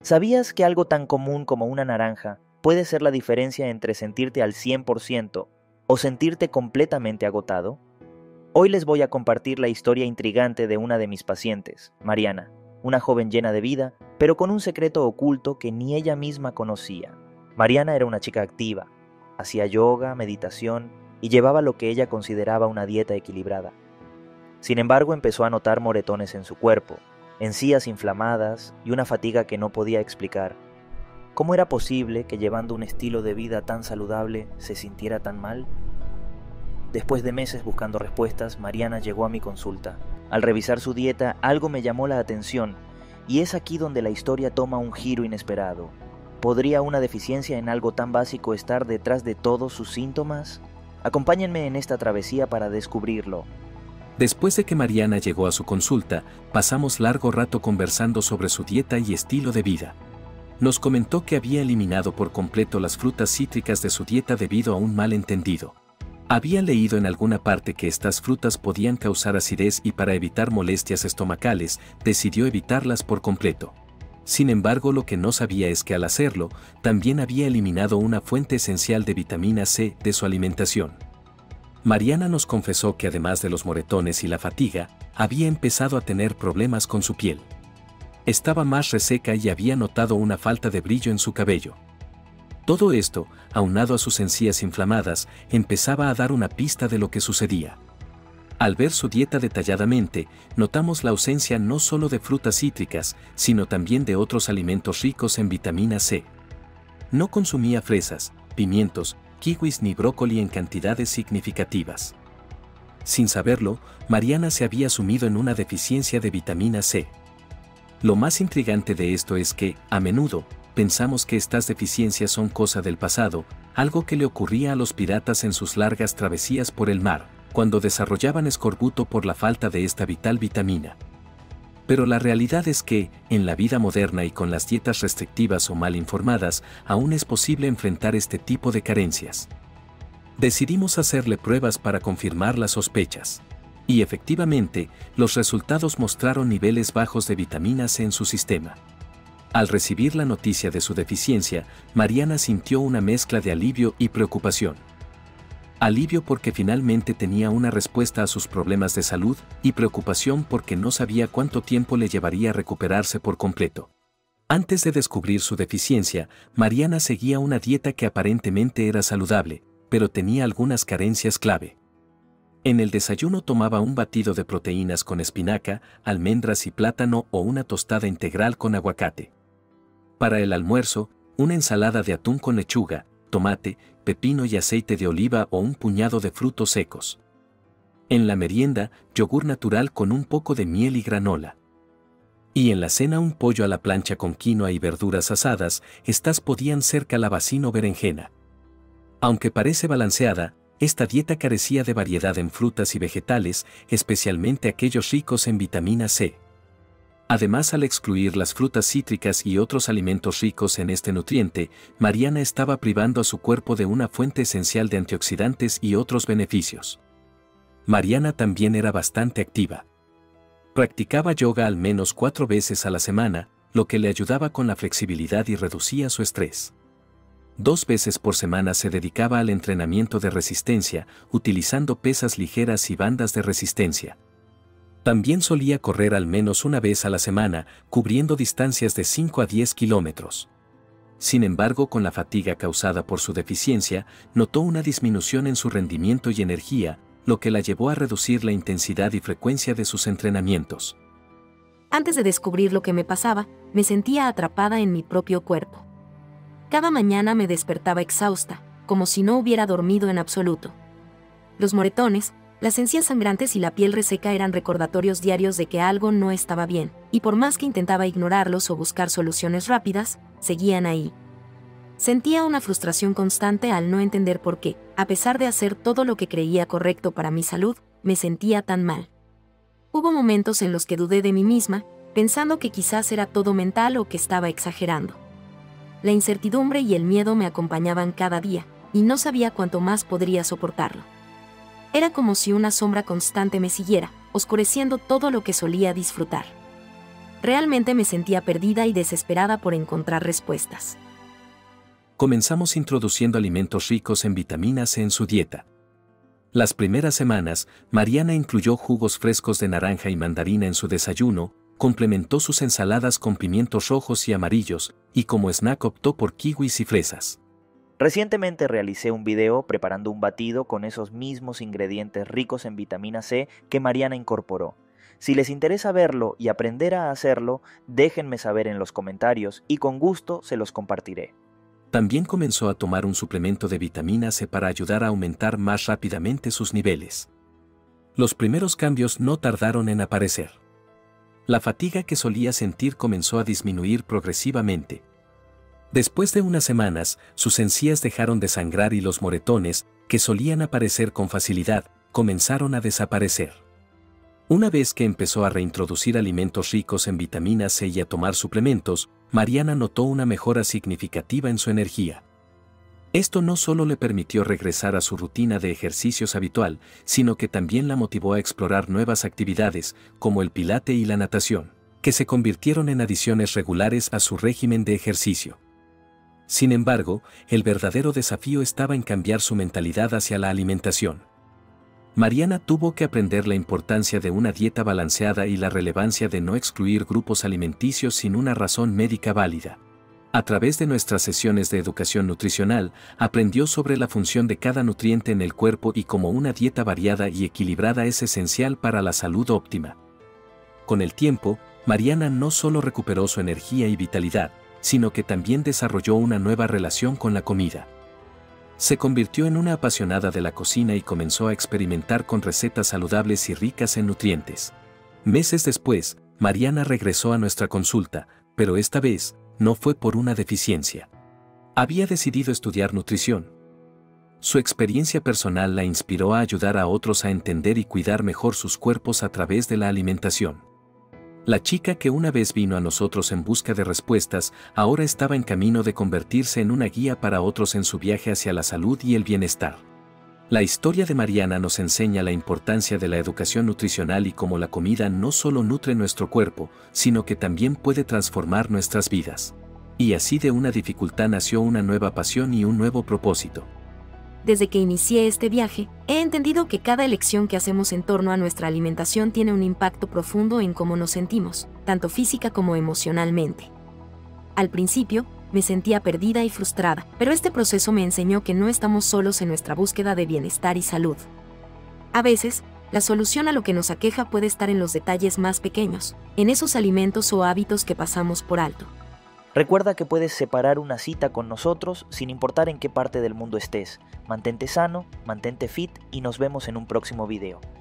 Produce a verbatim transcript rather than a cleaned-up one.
¿Sabías que algo tan común como una naranja puede ser la diferencia entre sentirte al cien por ciento o sentirte completamente agotado? Hoy les voy a compartir la historia intrigante de una de mis pacientes, Mariana, una joven llena de vida, pero con un secreto oculto que ni ella misma conocía. Mariana era una chica activa, hacía yoga, meditación y llevaba lo que ella consideraba una dieta equilibrada. Sin embargo, empezó a notar moretones en su cuerpo, encías inflamadas y una fatiga que no podía explicar. ¿Cómo era posible que llevando un estilo de vida tan saludable se sintiera tan mal? Después de meses buscando respuestas, Mariana llegó a mi consulta. Al revisar su dieta, algo me llamó la atención, y es aquí donde la historia toma un giro inesperado. ¿Podría una deficiencia en algo tan básico estar detrás de todos sus síntomas? Acompáñenme en esta travesía para descubrirlo. Después de que Mariana llegó a su consulta, pasamos largo rato conversando sobre su dieta y estilo de vida. Nos comentó que había eliminado por completo las frutas cítricas de su dieta debido a un malentendido. Había leído en alguna parte que estas frutas podían causar acidez y para evitar molestias estomacales, decidió evitarlas por completo. Sin embargo, lo que no sabía es que al hacerlo, también había eliminado una fuente esencial de vitamina C de su alimentación. Mariana nos confesó que además de los moretones y la fatiga, había empezado a tener problemas con su piel. Estaba más reseca y había notado una falta de brillo en su cabello. Todo esto, aunado a sus encías inflamadas, empezaba a dar una pista de lo que sucedía. Al ver su dieta detalladamente, notamos la ausencia no solo de frutas cítricas, sino también de otros alimentos ricos en vitamina C. No consumía fresas, pimientos, kiwis ni brócoli en cantidades significativas. Sin saberlo, Mariana se había sumido en una deficiencia de vitamina C. Lo más intrigante de esto es que, a menudo, pensamos que estas deficiencias son cosa del pasado, algo que le ocurría a los piratas en sus largas travesías por el mar, cuando desarrollaban escorbuto por la falta de esta vital vitamina. Pero la realidad es que, en la vida moderna y con las dietas restrictivas o mal informadas, aún es posible enfrentar este tipo de carencias. Decidimos hacerle pruebas para confirmar las sospechas. Y efectivamente, los resultados mostraron niveles bajos de vitamina C en su sistema. Al recibir la noticia de su deficiencia, Mariana sintió una mezcla de alivio y preocupación. Alivio porque finalmente tenía una respuesta a sus problemas de salud y preocupación porque no sabía cuánto tiempo le llevaría recuperarse por completo. Antes de descubrir su deficiencia, Mariana seguía una dieta que aparentemente era saludable, pero tenía algunas carencias clave. En el desayuno tomaba un batido de proteínas con espinaca, almendras y plátano o una tostada integral con aguacate. Para el almuerzo, una ensalada de atún con lechuga, tomate, pepino y aceite de oliva o un puñado de frutos secos. En la merienda, yogur natural con un poco de miel y granola. Y en la cena un pollo a la plancha con quinoa y verduras asadas, estas podían ser calabacín o berenjena. Aunque parece balanceada, esta dieta carecía de variedad en frutas y vegetales, especialmente aquellos ricos en vitamina C. Además, al excluir las frutas cítricas y otros alimentos ricos en este nutriente, Mariana estaba privando a su cuerpo de una fuente esencial de antioxidantes y otros beneficios. Mariana también era bastante activa. Practicaba yoga al menos cuatro veces a la semana, lo que le ayudaba con la flexibilidad y reducía su estrés. Dos veces por semana se dedicaba al entrenamiento de resistencia, utilizando pesas ligeras y bandas de resistencia. También solía correr al menos una vez a la semana, cubriendo distancias de cinco a diez kilómetros. Sin embargo, con la fatiga causada por su deficiencia, notó una disminución en su rendimiento y energía, lo que la llevó a reducir la intensidad y frecuencia de sus entrenamientos. Antes de descubrir lo que me pasaba, me sentía atrapada en mi propio cuerpo. Cada mañana me despertaba exhausta, como si no hubiera dormido en absoluto. Los moretones, las encías sangrantes y la piel reseca eran recordatorios diarios de que algo no estaba bien, y por más que intentaba ignorarlos o buscar soluciones rápidas, seguían ahí. Sentía una frustración constante al no entender por qué, a pesar de hacer todo lo que creía correcto para mi salud, me sentía tan mal. Hubo momentos en los que dudé de mí misma, pensando que quizás era todo mental o que estaba exagerando. La incertidumbre y el miedo me acompañaban cada día, y no sabía cuánto más podría soportarlo. Era como si una sombra constante me siguiera, oscureciendo todo lo que solía disfrutar. Realmente me sentía perdida y desesperada por encontrar respuestas. Comenzamos introduciendo alimentos ricos en vitamina C en su dieta. Las primeras semanas, Mariana incluyó jugos frescos de naranja y mandarina en su desayuno, complementó sus ensaladas con pimientos rojos y amarillos, y como snack optó por kiwis y fresas. Recientemente realicé un video preparando un batido con esos mismos ingredientes ricos en vitamina C que Mariana incorporó. Si les interesa verlo y aprender a hacerlo, déjenme saber en los comentarios y con gusto se los compartiré. También comenzó a tomar un suplemento de vitamina C para ayudar a aumentar más rápidamente sus niveles. Los primeros cambios no tardaron en aparecer. La fatiga que solía sentir comenzó a disminuir progresivamente. Después de unas semanas, sus encías dejaron de sangrar y los moretones, que solían aparecer con facilidad, comenzaron a desaparecer. Una vez que empezó a reintroducir alimentos ricos en vitamina C y a tomar suplementos, Mariana notó una mejora significativa en su energía. Esto no solo le permitió regresar a su rutina de ejercicios habitual, sino que también la motivó a explorar nuevas actividades, como el pilate y la natación, que se convirtieron en adiciones regulares a su régimen de ejercicio. Sin embargo, el verdadero desafío estaba en cambiar su mentalidad hacia la alimentación. Mariana tuvo que aprender la importancia de una dieta balanceada y la relevancia de no excluir grupos alimenticios sin una razón médica válida. A través de nuestras sesiones de educación nutricional, aprendió sobre la función de cada nutriente en el cuerpo y cómo una dieta variada y equilibrada es esencial para la salud óptima. Con el tiempo, Mariana no solo recuperó su energía y vitalidad, sino que también desarrolló una nueva relación con la comida. Se convirtió en una apasionada de la cocina y comenzó a experimentar con recetas saludables y ricas en nutrientes. Meses después, Mariana regresó a nuestra consulta, pero esta vez, no fue por una deficiencia. Había decidido estudiar nutrición. Su experiencia personal la inspiró a ayudar a otros a entender y cuidar mejor sus cuerpos a través de la alimentación. La chica que una vez vino a nosotros en busca de respuestas, ahora estaba en camino de convertirse en una guía para otros en su viaje hacia la salud y el bienestar. La historia de Mariana nos enseña la importancia de la educación nutricional y cómo la comida no solo nutre nuestro cuerpo, sino que también puede transformar nuestras vidas. Y así de una dificultad nació una nueva pasión y un nuevo propósito. Desde que inicié este viaje, he entendido que cada elección que hacemos en torno a nuestra alimentación tiene un impacto profundo en cómo nos sentimos, tanto física como emocionalmente. Al principio, me sentía perdida y frustrada, pero este proceso me enseñó que no estamos solos en nuestra búsqueda de bienestar y salud. A veces, la solución a lo que nos aqueja puede estar en los detalles más pequeños, en esos alimentos o hábitos que pasamos por alto. Recuerda que puedes separar una cita con nosotros sin importar en qué parte del mundo estés. Mantente sano, mantente fit y nos vemos en un próximo video.